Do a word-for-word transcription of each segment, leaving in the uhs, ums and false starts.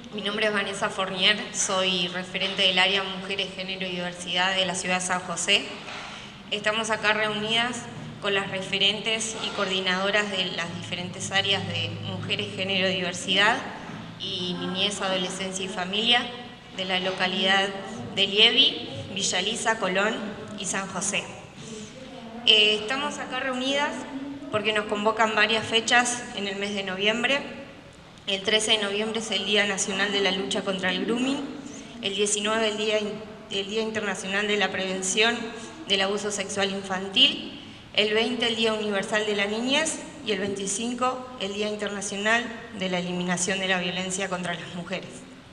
Mi nombre es Vanessa Fournier, soy referente del área Mujeres, Género y Diversidad de la ciudad de San José. Estamos acá reunidas con las referentes y coordinadoras de las diferentes áreas de Mujeres, Género y Diversidad y Niñez, Adolescencia y Familia de la localidad de Lievi, Villa Elisa, Colón y San José. Eh, estamos acá reunidas porque nos convocan varias fechas en el mes de noviembre. El trece de noviembre es el Día Nacional de la Lucha contra el Grooming, el diecinueve el Día, el Día Internacional de la Prevención del Abuso Sexual Infantil, el veinte el Día Universal de la Niñez y el veinticinco el Día Internacional de la Eliminación de la Violencia contra las Mujeres.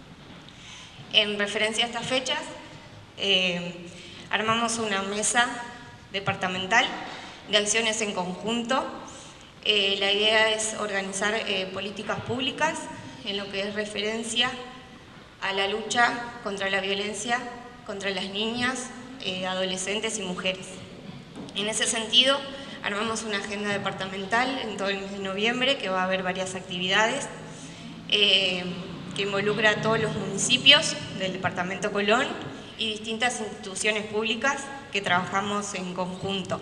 En referencia a estas fechas, eh, armamos una mesa departamental de acciones en conjunto. Eh, la idea es organizar eh, políticas públicas en lo que es referencia a la lucha contra la violencia contra las niñas, eh, adolescentes y mujeres. En ese sentido, armamos una agenda departamental en todo el mes de noviembre que va a haber varias actividades eh, que involucra a todos los municipios del departamento Colón y distintas instituciones públicas que trabajamos en conjunto.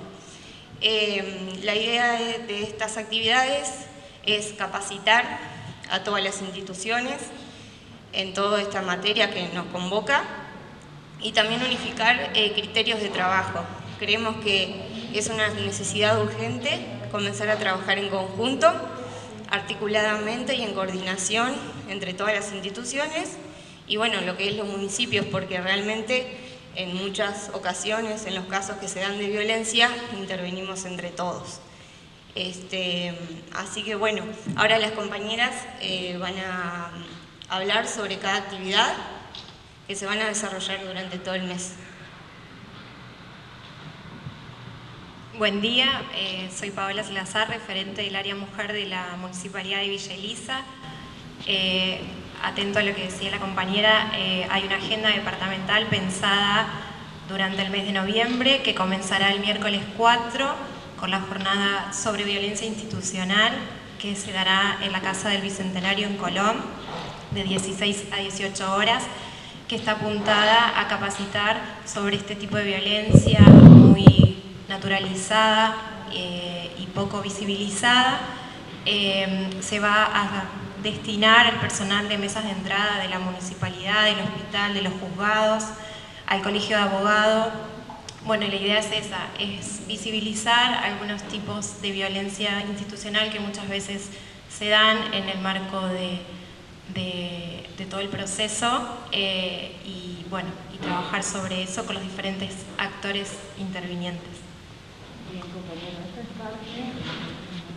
Eh, la idea de, de estas actividades es capacitar a todas las instituciones en toda esta materia que nos convoca y también unificar eh, criterios de trabajo. Creemos que es una necesidad urgente comenzar a trabajar en conjunto, articuladamente y en coordinación entre todas las instituciones y bueno, lo que es los municipios, porque realmente en muchas ocasiones, en los casos que se dan de violencia, intervenimos entre todos. Este, así que bueno, ahora las compañeras eh, van a hablar sobre cada actividad que se van a desarrollar durante todo el mes. Buen día, eh, soy Paola Salazar, referente del área mujer de la Municipalidad de Villa Elisa. Eh, Atento a lo que decía la compañera, eh, hay una agenda departamental pensada durante el mes de noviembre que comenzará el miércoles cuatro con la jornada sobre violencia institucional que se dará en la Casa del Bicentenario en Colón de dieciséis a dieciocho horas, que está apuntada a capacitar sobre este tipo de violencia muy naturalizada eh, y poco visibilizada. Eh, se va a destinar al personal de mesas de entrada de la municipalidad, del hospital, de los juzgados, al colegio de abogados. Bueno, la idea es esa, es visibilizar algunos tipos de violencia institucional que muchas veces se dan en el marco de, de, de todo el proceso eh, y, bueno, y trabajar sobre eso con los diferentes actores intervinientes. Bien, compañero, esta es parte.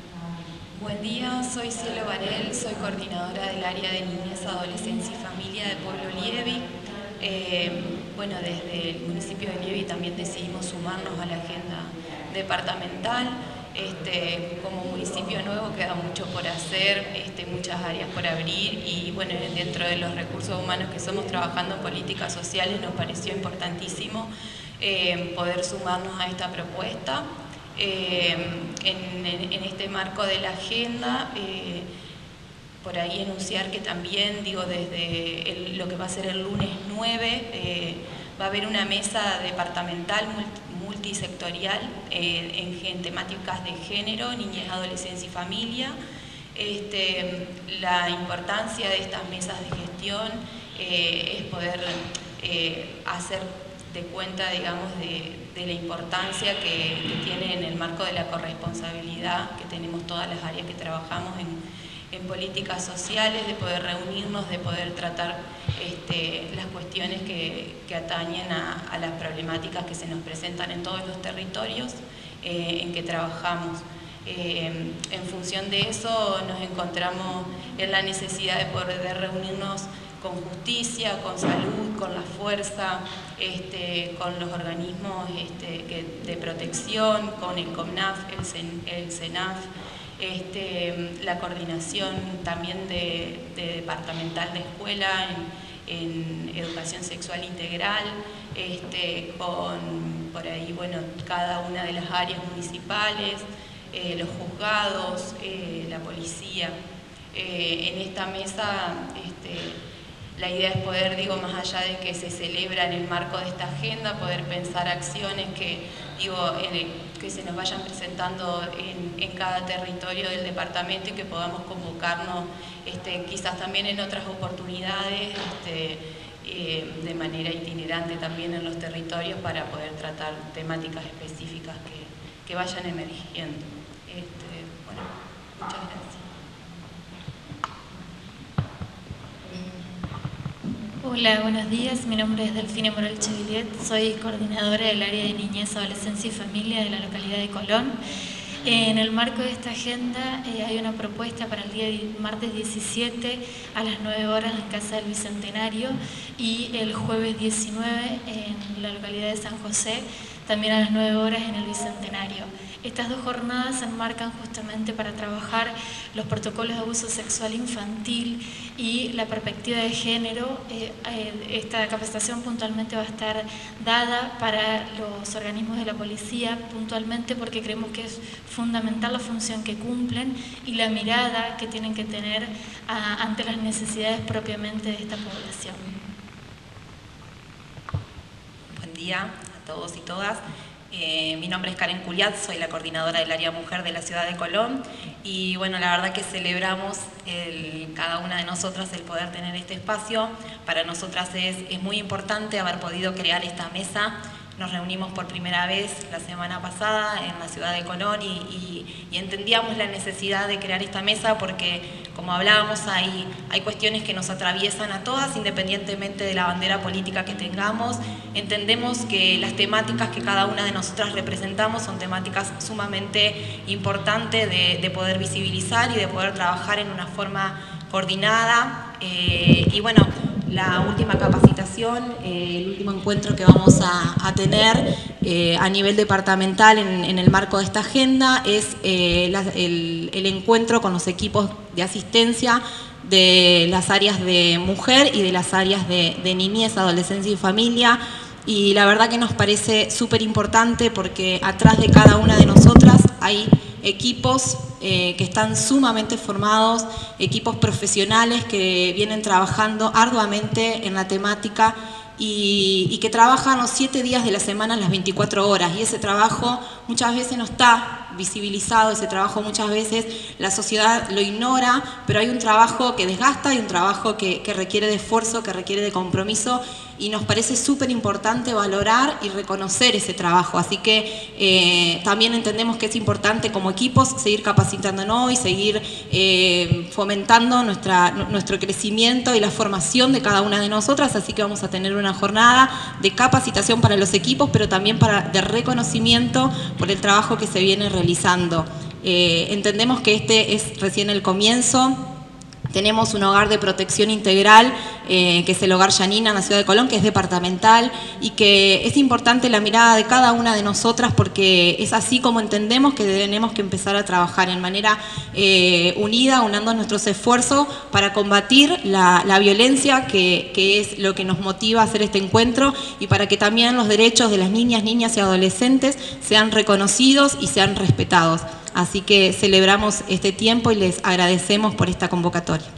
Buen día, soy Cielo Varel, soy coordinadora del área de Niñez, Adolescencia y Familia de Pueblo Lievi. Eh, bueno, desde el municipio de Lievi también decidimos sumarnos a la agenda departamental. Este, como municipio nuevo queda mucho por hacer, este, muchas áreas por abrir y bueno, dentro de los recursos humanos que somos trabajando en políticas sociales nos pareció importantísimo eh, poder sumarnos a esta propuesta. Eh, en, en, en este marco de la agenda, eh, por ahí enunciar que también, digo, desde el, lo que va a ser el lunes nueve, eh, va a haber una mesa departamental multisectorial eh, en, en temáticas de género, niñez, adolescencia y familia. Este, la importancia de estas mesas de gestión eh, es poder eh, hacer de cuenta, digamos, de, de la importancia que, que tiene en el marco de la corresponsabilidad que tenemos todas las áreas que trabajamos en, en políticas sociales, de poder reunirnos, de poder tratar este, las cuestiones que, que atañen a, a las problemáticas que se nos presentan en todos los territorios eh, en que trabajamos. Eh, en función de eso nos encontramos en la necesidad de poder reunirnos con justicia, con salud, con la fuerza, este, con los organismos este, que, de protección, con el COMNAF, el, CEN, el CENAF, este, la coordinación también de, de departamental de escuela en, en educación sexual integral, este, con por ahí, bueno, cada una de las áreas municipales, eh, los juzgados, eh, la policía. Eh, en esta mesa este, La idea es poder, digo, más allá de que se celebra en el marco de esta agenda, poder pensar acciones que, digo, en, que se nos vayan presentando en, en cada territorio del departamento y que podamos convocarnos este, quizás también en otras oportunidades, este, eh, de manera itinerante también en los territorios para poder tratar temáticas específicas que, que vayan emergiendo. Este, bueno, muchas gracias. Hola, buenos días. Mi nombre es Delfina Morel Chevillet. Soy coordinadora del área de niñez, adolescencia y familia de la localidad de Colón. En el marco de esta agenda eh, hay una propuesta para el día martes diecisiete a las nueve horas en Casa del Bicentenario y el jueves diecinueve en la localidad de San José, también a las nueve horas en el Bicentenario. Estas dos jornadas se enmarcan justamente para trabajar los protocolos de abuso sexual infantil y la perspectiva de género. Eh, eh, esta capacitación puntualmente va a estar dada para los organismos de la policía, puntualmente porque creemos que es fundamental la función que cumplen y la mirada que tienen que tener a, ante las necesidades propiamente de esta población. Buen día a todos y todas. Eh, mi nombre es Karen Culiat, soy la coordinadora del área mujer de la ciudad de Colón y bueno, la verdad que celebramos el, cada una de nosotras el poder tener este espacio. Para nosotras es, es muy importante haber podido crear esta mesa. Nos reunimos por primera vez la semana pasada en la ciudad de Colón y, y, y entendíamos la necesidad de crear esta mesa porque, como hablábamos, hay, hay cuestiones que nos atraviesan a todas, independientemente de la bandera política que tengamos. Entendemos que las temáticas que cada una de nosotras representamos son temáticas sumamente importantes de, de poder visibilizar y de poder trabajar en una forma coordinada. Eh, y bueno, la última capacitación, eh, el último encuentro que vamos a, a tener eh, a nivel departamental en, en el marco de esta agenda es eh, la, el, el encuentro con los equipos de asistencia de las áreas de mujer y de las áreas de, de niñez, adolescencia y familia. Y la verdad que nos parece súper importante porque atrás de cada una de nosotras hay equipos eh, que están sumamente formados, equipos profesionales que vienen trabajando arduamente en la temática y, y que trabajan los siete días de la semana, las veinticuatro horas, y ese trabajo muchas veces no está visibilizado, ese trabajo muchas veces la sociedad lo ignora, pero hay un trabajo que desgasta y un trabajo que, que requiere de esfuerzo, que requiere de compromiso, y nos parece súper importante valorar y reconocer ese trabajo. Así que eh, también entendemos que es importante como equipos seguir capacitándonos y seguir eh, fomentando nuestra, nuestro crecimiento y la formación de cada una de nosotras, así que vamos a tener una jornada de capacitación para los equipos, pero también para, de reconocimiento por el trabajo que se viene realizando. Eh, entendemos que este es recién el comienzo. Tenemos un hogar de protección integral, eh, que es el Hogar Yanina en la ciudad de Colón, que es departamental, y que es importante la mirada de cada una de nosotras porque es así como entendemos que tenemos que empezar a trabajar en manera eh, unida, unando nuestros esfuerzos para combatir la, la violencia, que, que es lo que nos motiva a hacer este encuentro, y para que también los derechos de las niñas, niñas y adolescentes sean reconocidos y sean respetados. Así que celebramos este tiempo y les agradecemos por esta convocatoria.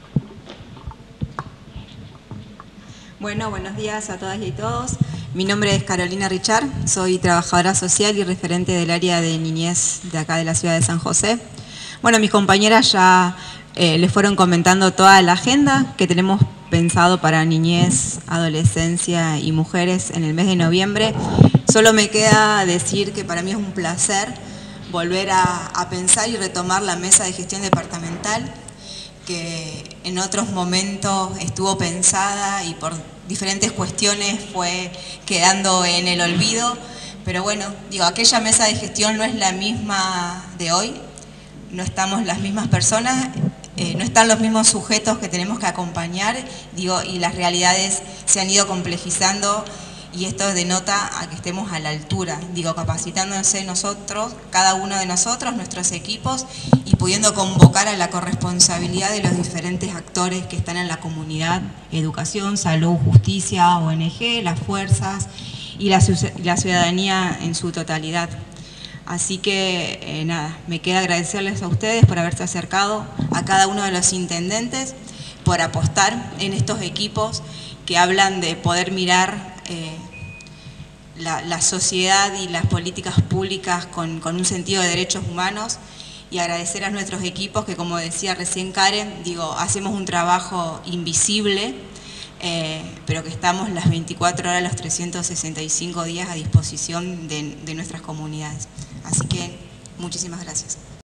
Bueno, buenos días a todas y todos. Mi nombre es Carolina Richard, soy trabajadora social y referente del área de niñez de acá de la ciudad de San José. Bueno, mis compañeras ya eh, les fueron comentando toda la agenda que tenemos pensado para niñez, adolescencia y mujeres en el mes de noviembre. Solo me queda decir que para mí es un placer volver a, a pensar y retomar la mesa de gestión departamental, que en otros momentos estuvo pensada y por diferentes cuestiones fue quedando en el olvido, pero bueno, digo, aquella mesa de gestión no es la misma de hoy, no estamos las mismas personas, eh, no están los mismos sujetos que tenemos que acompañar, digo, y las realidades se han ido complejizando. Y esto denota a que estemos a la altura, digo, capacitándose nosotros, cada uno de nosotros, nuestros equipos, y pudiendo convocar a la corresponsabilidad de los diferentes actores que están en la comunidad: educación, salud, justicia, O N G, las fuerzas y la, la ciudadanía en su totalidad. Así que, eh, nada, me queda agradecerles a ustedes por haberse acercado, a cada uno de los intendentes, por apostar en estos equipos que hablan de poder mirar eh, la, la sociedad y las políticas públicas con, con un sentido de derechos humanos, y agradecer a nuestros equipos que, como decía recién Karen, digo, hacemos un trabajo invisible, eh, pero que estamos las veinticuatro horas, los trescientos sesenta y cinco días a disposición de, de nuestras comunidades. Así que muchísimas gracias.